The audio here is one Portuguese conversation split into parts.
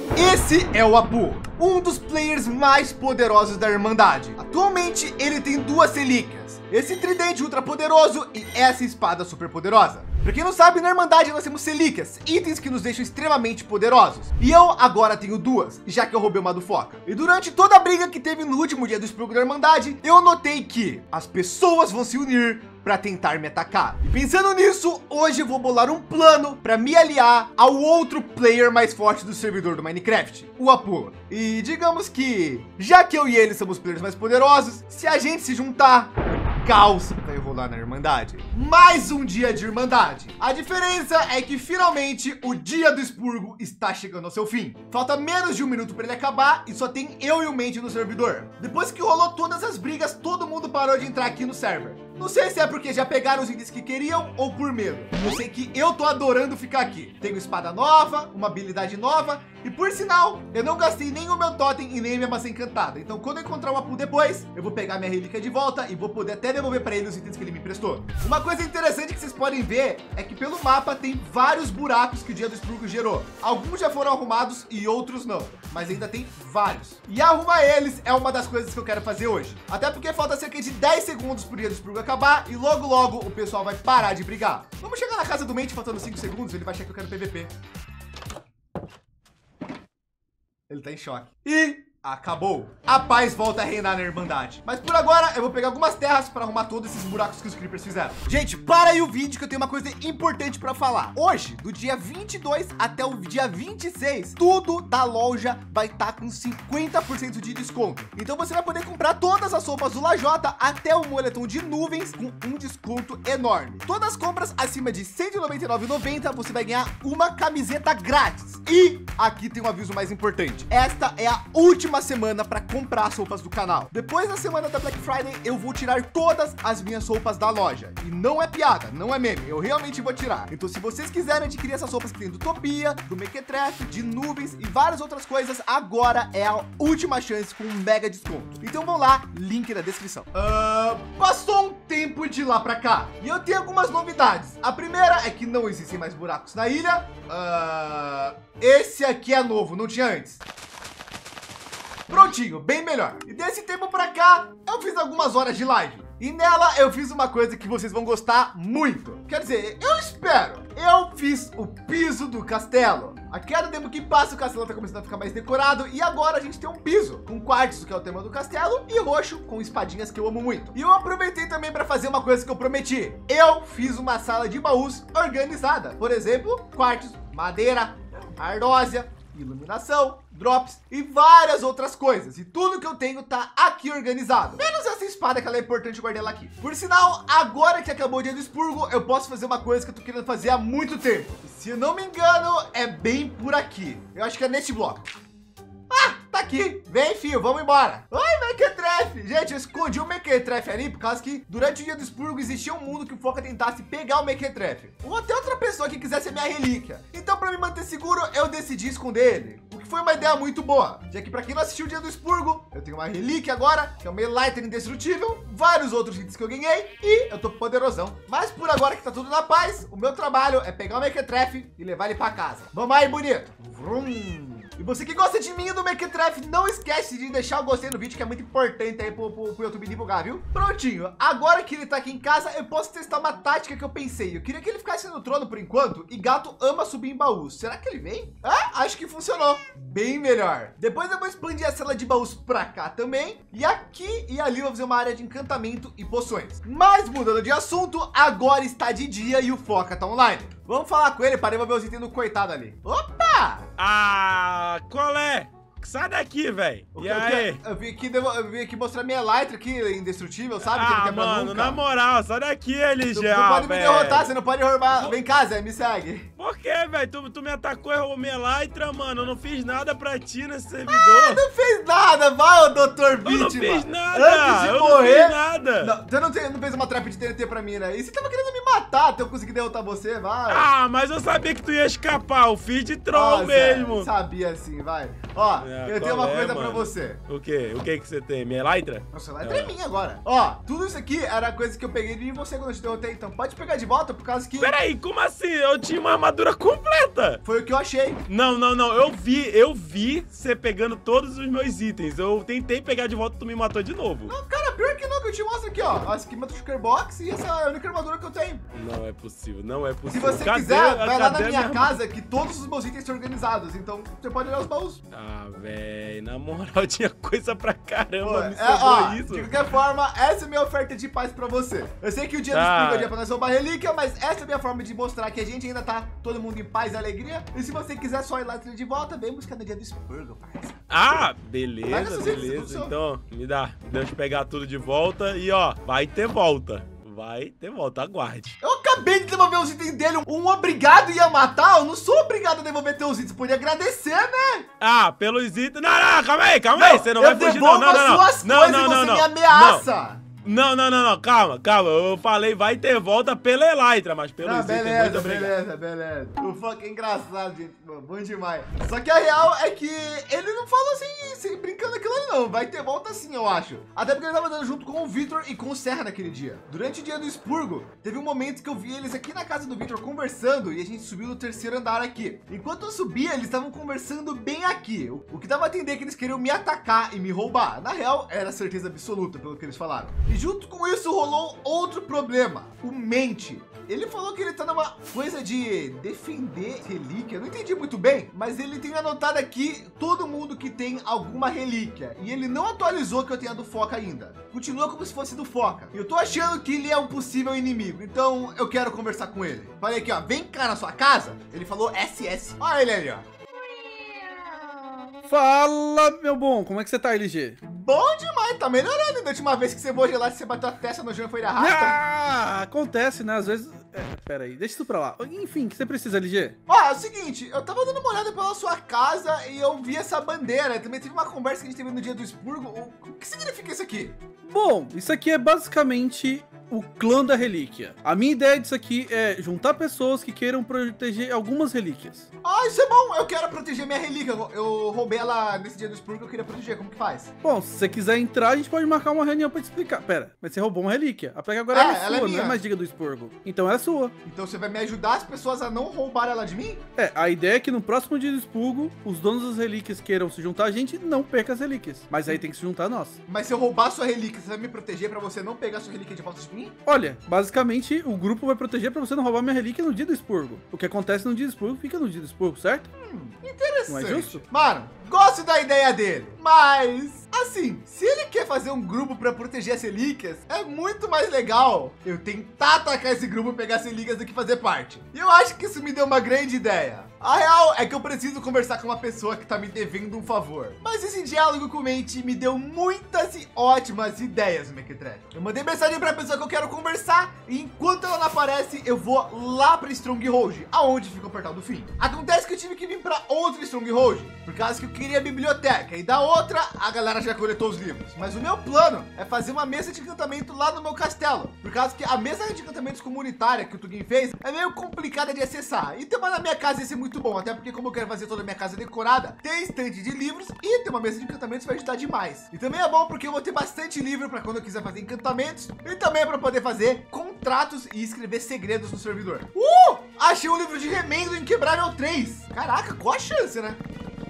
Esse é o Apu, um dos players mais poderosos da Irmandade. Atualmente ele tem 2 relíquias, esse tridente ultra poderoso e essa espada super poderosa. Pra quem não sabe, na Irmandade nós temos relíquias, itens que nos deixam extremamente poderosos. E eu agora tenho 2, já que eu roubei uma do Foca. E durante toda a briga que teve no último dia do expurgo da Irmandade, eu notei que as pessoas vão se unir para tentar me atacar. E pensando nisso, hoje eu vou bolar um plano para me aliar ao outro player mais forte do servidor do Minecraft, o Apu. E digamos que, já que eu e ele somos players mais poderosos, se a gente se juntar, caos vai rolar na Irmandade. Mais um dia de Irmandade. A diferença é que finalmente o dia do expurgo está chegando ao seu fim. Falta menos de 1 minuto para ele acabar e só tem eu e o Mente no servidor. Depois que rolou todas as brigas, todo mundo parou de entrar aqui no server. Não sei se é porque já pegaram os itens que queriam ou por medo. Eu sei que eu tô adorando ficar aqui. Tenho espada nova, uma habilidade nova e por sinal, eu não gastei nem o meu totem e nem minha maçã encantada. Então quando eu encontrar o Apu depois, eu vou pegar minha relíquia de volta e vou poder até devolver para ele os itens que ele me emprestou. Uma coisa interessante que vocês podem ver é que pelo mapa tem vários buracos que o dia do expurgo gerou. Alguns já foram arrumados e outros não, mas ainda tem vários. E arrumar eles é uma das coisas que eu quero fazer hoje. Até porque falta cerca de 10 segundos pro dia do expurgo acabar e logo o pessoal vai parar de brigar. Vamos chegar na casa do Mente faltando 5 segundos, ele vai achar que eu quero PVP. Ele tá em choque. E acabou. A paz volta a reinar na Irmandade. Mas por agora eu vou pegar algumas terras para arrumar todos esses buracos que os creepers fizeram. Gente, para aí o vídeo que eu tenho uma coisa importante para falar. Hoje, do dia 22 até o dia 26, tudo da loja vai estar com 50% de desconto. Então você vai poder comprar todas as roupas do Lajota até o moletom de nuvens com um desconto enorme. Todas as compras acima de R$ 199,90 você vai ganhar uma camiseta grátis. E aqui tem um aviso mais importante. Esta é a última semana para comprar as roupas do canal. Depois da semana da Black Friday, eu vou tirar todas as minhas roupas da loja. E não é piada, não é meme, eu realmente vou tirar. Então se vocês quiserem adquirir essas roupas que tem do Topia, do Mequetrefe, de nuvens e várias outras coisas, agora é a última chance com um mega desconto. Então vão lá, link na descrição. Passou um tempo de lá para cá e eu tenho algumas novidades. A primeira é que não existem mais buracos na ilha. Esse aqui é novo, não tinha antes. Prontinho, bem melhor. E desse tempo pra cá, eu fiz algumas horas de live. E nela eu fiz uma coisa que vocês vão gostar muito. Quer dizer, eu espero. Eu fiz o piso do castelo. A cada tempo que passa, o castelo tá começando a ficar mais decorado. E agora a gente tem um piso com quartzo, que é o tema do castelo, e roxo com espadinhas que eu amo muito. E eu aproveitei também para fazer uma coisa que eu prometi. Eu fiz uma sala de baús organizada. Por exemplo, quartzo, madeira, ardósia, iluminação, drops e várias outras coisas. E tudo que eu tenho tá aqui organizado. Menos essa espada que ela é importante guardar ela aqui. Por sinal, agora que acabou o dia do expurgo, eu posso fazer uma coisa que eu tô querendo fazer há muito tempo. E, se eu não me engano, é bem por aqui. Eu acho que é neste bloco. Tá aqui. Vem, filho, vamos embora. Oi, Mequetrefe. Gente, eu escondi o Mequetrefe ali por causa que durante o dia do expurgo existia um mundo que o Foca tentasse pegar o Mequetrefe. Ou até outra pessoa que quisesse a minha relíquia. Então, para me manter seguro, eu decidi esconder ele. O que foi uma ideia muito boa. Já que para quem não assistiu o dia do expurgo, eu tenho uma relíquia agora, que é uma Elytra indestrutível, vários outros itens que eu ganhei e eu tô poderosão. Mas por agora que tá tudo na paz, o meu trabalho é pegar o Mequetrefe e levar ele para casa. Vamos aí, bonito. Vrum. E você que gosta de mim e do Mequetrefe, não esquece de deixar o gostei no vídeo, que é muito importante aí pro YouTube divulgar, viu? Prontinho, agora que ele tá aqui em casa, eu posso testar uma tática que eu pensei. Eu queria que ele ficasse no trono por enquanto, e gato ama subir em baús. Será que ele vem? Acho que funcionou. Bem melhor. Depois eu vou expandir a sala de baús pra cá também, e aqui e ali eu vou fazer uma área de encantamento e poções. Mas mudando de assunto, agora está de dia e o Foca tá online. Vamos falar com ele para devolver os itens do coitado ali. Opa! Qual é? Sai daqui, velho. E aí? Eu vim aqui mostrar minha Elytra aqui, indestrutível, sabe? Que não quebra mano, nunca. Na moral, sai daqui, LG. Tu não pode me derrotar, você não pode roubar. Vem cá, Zé, me segue. Por quê, velho? Tu me atacou e roubou minha Elytra, mano. Eu não fiz nada pra ti nesse servidor. Não fez nada, vai, ô Dr. Vítima. Eu não fiz nada. Antes de eu morrer. Não fiz nada. Você não fez uma trap de TNT pra mim, né? E você tava querendo me matar até eu conseguir derrotar você, vai. Mas eu sabia que tu ia escapar. Eu fiz de troll mesmo. Zé, sabia sim, vai. Ó, eu tenho uma coisa pra você. O quê? O que que você tem? Minha elytra? Nossa, ela é minha agora. Ó, tudo isso aqui era coisa que eu peguei de você quando eu te derrotei, então pode pegar de volta por causa que... Peraí, como assim? Eu tinha uma armadura completa. Foi o que eu achei. Não, eu vi você pegando todos os meus itens. Eu tentei pegar de volta e tu me matou de novo. Não, cara, pior que não, que eu te mostro aqui, ó. Essa aqui é uma Shulker Box e essa é a única armadura que eu tenho. Não é possível, não é Se possível. você quiser, vai lá na minha casa que todos os meus itens estão organizados, então você pode olhar os baús. Ah, velho, na moral, tinha coisa pra caramba, Pô, me sobrou isso. De qualquer forma, essa é a minha oferta de paz pra você. Eu sei que o dia do Spring é o dia pra nós roubar relíquia, mas essa é a minha forma de mostrar que a gente ainda tá todo mundo em paz e alegria. E se você quiser só ir lá de volta, vem buscar no dia do Spurgo, parça. Ah, beleza. Então, deixa eu pegar tudo de volta e ó, vai ter volta. Vai ter volta, aguarde. Eu acabei de devolver os itens dele. Um obrigado ia matar. Eu não sou obrigado a devolver teus itens. Você podia agradecer, né? Ah, pelos itens. Não, calma aí. Você não vai fugir, não. Você me ameaça. Não, calma. Eu falei vai ter volta pela elytra, mas pelos itens, muito obrigado. Beleza. O funk é engraçado, gente. Bom demais. Só que a real é que ele não falou assim, brincando aquilo ali, não. Vai ter volta sim, eu acho. Até porque ele tava andando junto com o Victor e com o Serra naquele dia. Durante o dia do expurgo, teve um momento que eu vi eles aqui na casa do Victor conversando e a gente subiu no terceiro andar aqui. Enquanto eu subia, eles estavam conversando bem aqui. O que dava a entender que eles queriam me atacar e me roubar. Na real, era certeza absoluta pelo que eles falaram. E junto com isso rolou outro problema. O Mente. Ele falou que ele tá numa coisa de defender relíquia. Eu não entendi muito bem, mas ele tem anotado aqui todo mundo que tem alguma relíquia. E ele não atualizou que eu tenho a do Foca ainda. Continua como se fosse do Foca. E eu tô achando que ele é um possível inimigo. Então eu quero conversar com ele. Falei aqui, ó, vem cá na sua casa. Ele falou SS. Olha ele ali, ó. Fala, meu bom, como é que você tá, LG? Bom demais, tá melhorando. Da última vez que você voou gelado, você bateu a testa no chão e foi de arrasta. Ah, acontece, né? Às vezes... pera aí, deixa isso pra lá. Enfim, o que você precisa, LG? Ó, é o seguinte, eu tava dando uma olhada pela sua casa e eu vi essa bandeira. Também teve uma conversa que a gente teve no dia do expurgo. O que significa isso aqui? Bom, isso aqui é basicamente o clã da relíquia. A minha ideia disso aqui é juntar pessoas que queiram proteger algumas relíquias. Ah, isso é bom. Eu quero proteger minha relíquia. Eu roubei ela nesse dia do expurgo, eu queria proteger. Como que faz? Bom, se você quiser entrar, a gente pode marcar uma reunião pra te explicar. Pera, mas você roubou uma relíquia. A pega agora é sua, não é mais diga do expurgo. Então é sua. Então você vai me ajudar as pessoas a não roubar ela de mim? É, a ideia é que no próximo dia do expurgo, os donos das relíquias queiram se juntar a gente, não perca as relíquias. Mas aí tem que se juntar a nós. Mas se eu roubar sua relíquia, você vai me proteger pra você não pegar sua relíquia de volta de mim? Olha, basicamente o grupo vai proteger pra você não roubar minha relíquia no dia do expurgo. O que acontece no dia do expurgo fica no dia do expurgo, certo? Interessante. Não é justo? Mano, gosto da ideia dele, mas assim, se ele quer fazer um grupo pra proteger as relíquias, é muito mais legal eu tentar atacar esse grupo e pegar as relíquias do que fazer parte. E eu acho que isso me deu uma grande ideia. A real é que eu preciso conversar com uma pessoa que tá me devendo um favor. Mas esse diálogo com o Mente me deu muitas e ótimas ideias, Mequetrefe. Eu mandei mensagem pra pessoa que eu quero conversar e enquanto ela não aparece, eu vou lá pra Stronghold, aonde fica o portal do fim. Acontece que eu tive que vir pra outra Stronghold, por causa que eu queria a biblioteca e da outra, a galera já coletou os livros. Mas o meu plano é fazer uma mesa de encantamento lá no meu castelo, por causa que a mesa de encantamentos comunitária que o Tugin fez é meio complicada de acessar. E ter uma na minha casa ia ser muito bom, até porque como eu quero fazer toda a minha casa decorada, tem estante de livros e ter uma mesa de encantamentos vai ajudar demais. E também é bom porque eu vou ter bastante livro para quando eu quiser fazer encantamentos e também para poder fazer contratos e escrever segredos no servidor. Achei um livro de remendo em Inquebrável 3. Caraca, qual a chance, né?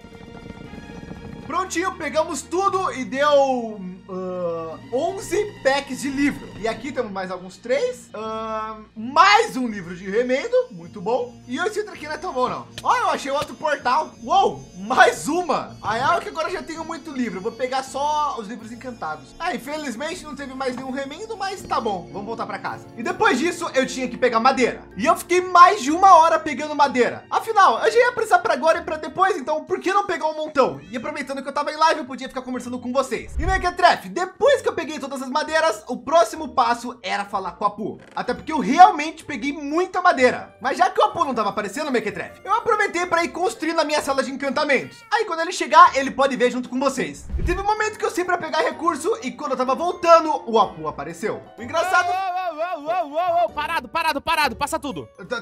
Prontinho, pegamos tudo e deu 11 packs de livro. E aqui temos mais alguns 3. Mais um livro de remendo, muito bom. E esse outro aqui não é tão bom, não. Olha, eu achei outro portal. Uou, mais uma. A real é que agora eu já tenho muito livro. Eu vou pegar só os livros encantados. Infelizmente não teve mais nenhum remendo, mas tá bom. Vamos voltar pra casa. E depois disso, eu tinha que pegar madeira. E eu fiquei mais de 1 hora pegando madeira. Afinal, eu já ia precisar pra agora e pra depois, então por que não pegar um montão? E aproveitando que eu tava em live, eu podia ficar conversando com vocês. E Mequetrefe, depois que eu peguei todas as madeiras, o próximo passo era falar com o Apu. Até porque eu realmente peguei muita madeira. Mas já que o Apu não tava aparecendo, Mequetrefe, eu aproveitei para ir construindo a minha sala de encantamentos. Aí quando ele chegar, ele pode ver junto com vocês. E teve um momento que eu saí para pegar recurso e quando eu tava voltando, o Apu apareceu. O engraçado... Parado, passa tudo.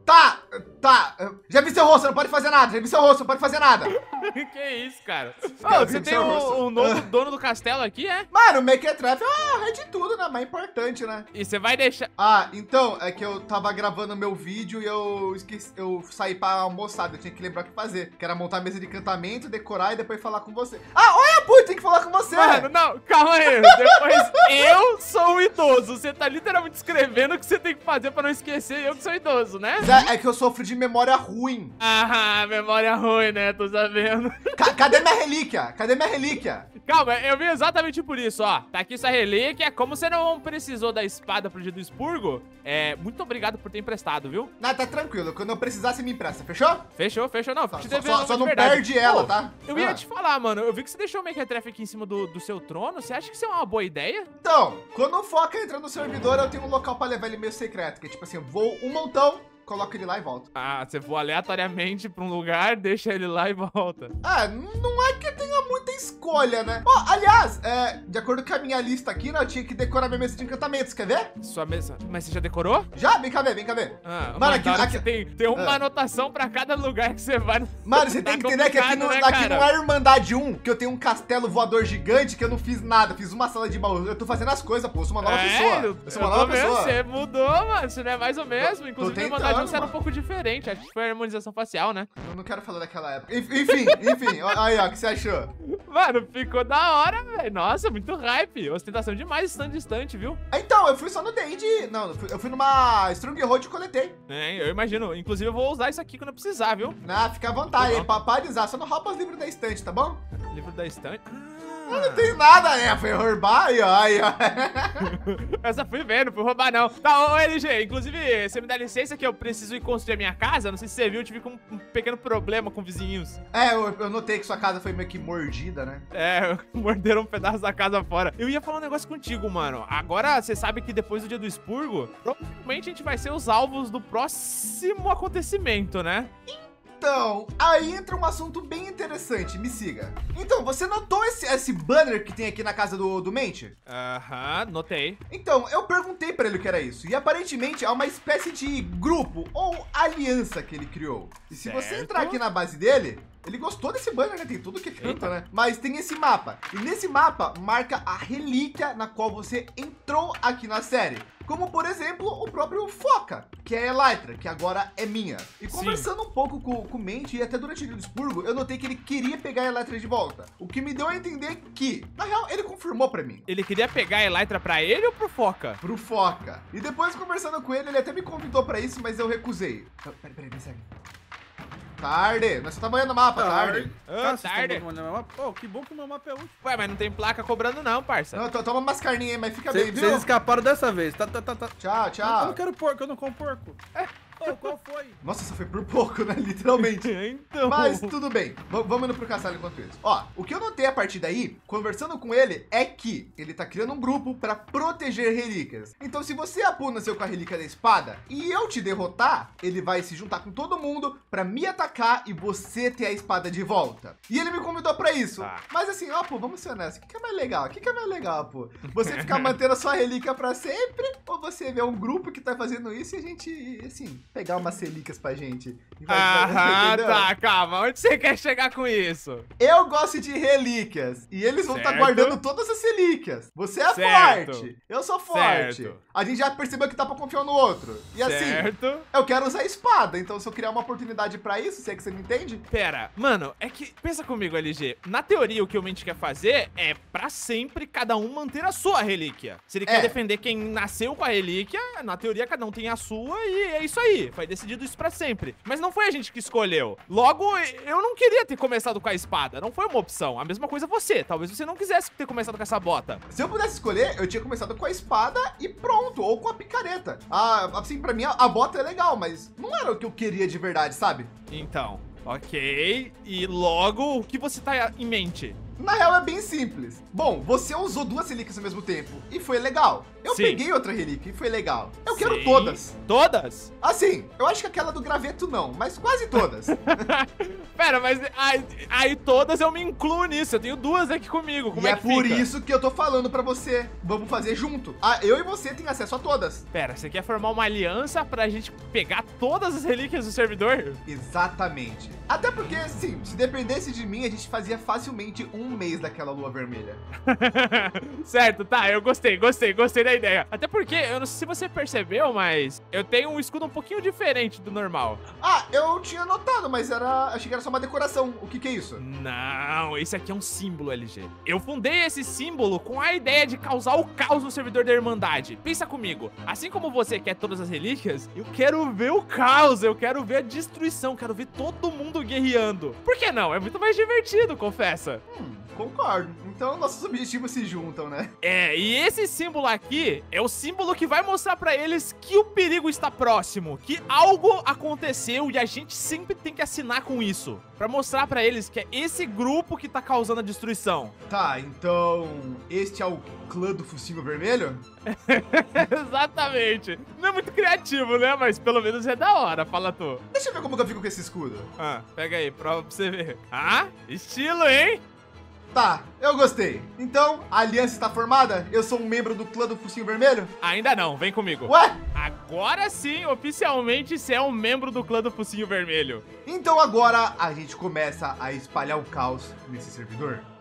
Tá. Já vi seu rosto, não pode fazer nada. Já vi seu rosto, não pode fazer nada. Que isso, cara? Ô, você tem um novo dono do castelo aqui, é? Mano, o Mequetrefe é de tudo, né? Mas é importante, né? E você vai deixar... Ah, então, é que eu tava gravando meu vídeo e eu esqueci, eu saí pra almoçar, eu tinha que lembrar o que fazer. Que era montar a mesa de encantamento, decorar e depois falar com você. Ah, olha, pô, tem que falar com você. Mano, não, calma aí. Depois eu sou um idoso. Você tá literalmente escrevendo o que você tem que fazer pra não esquecer eu que sou idoso, né? É que eu sofro de memória ruim. Ah, memória ruim, né? Tô sabendo. Cadê minha relíquia? Cadê minha relíquia? Calma, eu vim exatamente por isso, ó. Tá aqui sua relíquia. Como você não precisou da espada pro dia do expurgo, muito obrigado por ter emprestado, viu? Não, tá tranquilo. Quando eu precisar, você me empresta, fechou? Fechou, não. Só não perde ela, tá? Eu ia te falar, mano. Eu vi que você deixou o Mequetrefe aqui em cima do seu trono. Você acha que isso é uma boa ideia? Então, quando o Foca entra no servidor, eu tenho um local pra levar ele meio secreto. Que é tipo assim, eu vou um montão, coloco ele lá e volto. Ah, você voa aleatoriamente pra um lugar, deixa ele lá e volta. Não é que tenha muita escolha, né? Ó, aliás, de acordo com a minha lista aqui, né, eu tinha que decorar minha mesa de encantamentos, quer ver? Sua mesa... Mas você já decorou? Já? Vem cá ver. Ah, mano, aqui tem uma anotação pra cada lugar que você vai. Mano, você tem que entender que aqui não é Irmandade 1, que eu tenho um castelo voador gigante que eu não fiz nada, fiz uma sala de baú. Eu tô fazendo as coisas, pô, eu sou uma nova pessoa. Eu sou uma nova pessoa. Você mudou, mano, você não é mais o mesmo. Inclusive, a Irmandade 1 era um pouco diferente, acho que foi a harmonização facial, né? Eu não quero falar daquela época. Enfim, aí, ó, o que você achou? Mano, ficou da hora, velho. Nossa, muito hype. Ostentação demais, distante, viu? Então, eu fui só no D&D. Não, eu fui numa Stronghold e coletei. Eu imagino. Inclusive, eu vou usar isso aqui quando eu precisar, viu? Não, fica à vontade. Para de usar, só não rouba os livros da estante, tá bom? Livro da estante? Eu não tenho nada, foi roubar, aí, ó. Eu só fui vendo, fui roubar não. Tá, ô LG, inclusive, você me dá licença que eu preciso ir construir a minha casa? Não sei se você viu, eu tive um pequeno problema com vizinhos. Eu notei que sua casa foi meio que mordida, né? Morderam um pedaço da casa fora. Eu ia falar um negócio contigo, mano. Agora, você sabe que depois do dia do expurgo, provavelmente a gente vai ser os alvos do próximo acontecimento, né? Então, aí entra um assunto bem interessante, me siga. Então, você notou esse banner que tem aqui na casa do Mente? Notei. Então, eu perguntei pra ele o que era isso, e aparentemente é uma espécie de grupo ou aliança que ele criou. E se você entrar aqui na base dele, ele gostou desse banner, né? Tem tudo que canta, né? Mas tem esse mapa, e nesse mapa marca a relíquia na qual você entrou aqui na série. Como, por exemplo, o próprio Foca, que é a Elytra, que agora é minha. E conversando um pouco com o Mente, e até durante o dia do expurgo, eu notei que ele queria pegar a Elytra de volta. O que me deu a entender que, na real, ele confirmou pra mim. Ele queria pegar a Elytra pra ele ou pro Foca? Pro Foca. E depois, conversando com ele até me convidou pra isso, mas eu recusei. Peraí, me segue. Tarde, nós só estamos olhando o mapa, tarde. Tarde. Pô, que bom que o meu mapa é útil. Ué, mas não tem placa cobrando não, parça. Não, toma umas carninhas aí, mas fica bem, viu? Vocês escaparam dessa vez. Tá. Tchau. Eu não quero porco, eu não como porco. Qual foi? Nossa, só foi por pouco, né? Literalmente. Então. Mas tudo bem. Vamos indo pro castelo enquanto isso. Ó, o que eu notei a partir daí, conversando com ele, é que ele tá criando um grupo pra proteger relíquias. Então, se você Apu nasceu com a relíquia da espada e eu te derrotar, ele vai se juntar com todo mundo pra me atacar e você ter a espada de volta. E ele me convidou pra isso. Mas assim, ó, pô, vamos ser honestos. O que é mais legal? Pô? Você ficar mantendo a sua relíquia pra sempre ou você ver um grupo que tá fazendo isso e a gente, assim, pegar umas relíquias pra gente. Tá, calma. Onde você quer chegar com isso? Eu gosto de relíquias. E eles vão estar guardando todas as relíquias. Você é forte. Eu sou forte. A gente já percebeu que tá pra confiar no outro. E assim, eu quero usar a espada. Então, se eu criar uma oportunidade pra isso, se é que você me entende? Pera, mano, é que... Pensa comigo, LG. Na teoria, o que o Mente quer fazer é pra sempre cada um manter a sua relíquia. Se ele quer defender quem nasceu com a relíquia, na teoria cada um tem a sua e é isso aí. Foi decidido isso pra sempre. Mas não foi a gente que escolheu. Logo, eu não queria ter começado com a espada. Não foi uma opção. A mesma coisa você. Talvez você não quisesse ter começado com essa bota. Se eu pudesse escolher, eu tinha começado com a espada e pronto. Ou com a picareta. Assim, pra mim, a bota é legal, mas não era o que eu queria de verdade, sabe? Então, ok. E logo, o que você tá em mente? Na real é bem simples. Bom, você usou 2 relíquias ao mesmo tempo e foi legal. Eu Sim. peguei outra relíquia e foi legal. Eu quero Sim. todas. Todas? Assim, eu acho que aquela do graveto não, mas quase todas. Pera, mas aí todas eu me incluo nisso. Eu tenho 2 aqui comigo. Como E é é que por fica? isso que eu tô falando pra você. Vamos fazer junto. Eu e você tem acesso a todas. Pera, você quer formar uma aliança pra gente pegar todas as relíquias do servidor? Exatamente. Até porque, sim, se dependesse de mim, a gente fazia facilmente 1 mês daquela lua vermelha. Certo, tá, eu gostei da ideia. Até porque, eu não sei se você percebeu, mas eu tenho um escudo um pouquinho diferente do normal. Ah, eu tinha notado, mas achei que era só uma decoração. O que é isso? Não, esse aqui é um símbolo, LG. Eu fundei esse símbolo com a ideia de causar o caos no servidor da Irmandade. Pensa comigo, assim como você quer todas as relíquias, eu quero ver o caos, eu quero ver a destruição, quero ver todo mundo guerreando. Por que não? É muito mais divertido, confessa. Concordo. Então nossos objetivos se juntam, né? E esse símbolo aqui é o símbolo que vai mostrar pra eles que o perigo está próximo, que algo aconteceu e a gente sempre tem que assinar com isso, pra mostrar pra eles que é esse grupo que tá causando a destruição. Tá, então este é o clã do focinho vermelho? Exatamente. Não é muito criativo, né? Mas pelo menos é da hora, fala tu. Deixa eu ver como que eu fico com esse escudo. Pega aí, prova pra você ver. Estilo, hein? Tá, eu gostei. Então, a aliança está formada? Eu sou um membro do clã do focinho vermelho? Ainda não, vem comigo. Ué? Agora sim, oficialmente, você é um membro do clã do focinho vermelho. Então agora a gente começa a espalhar o caos nesse servidor.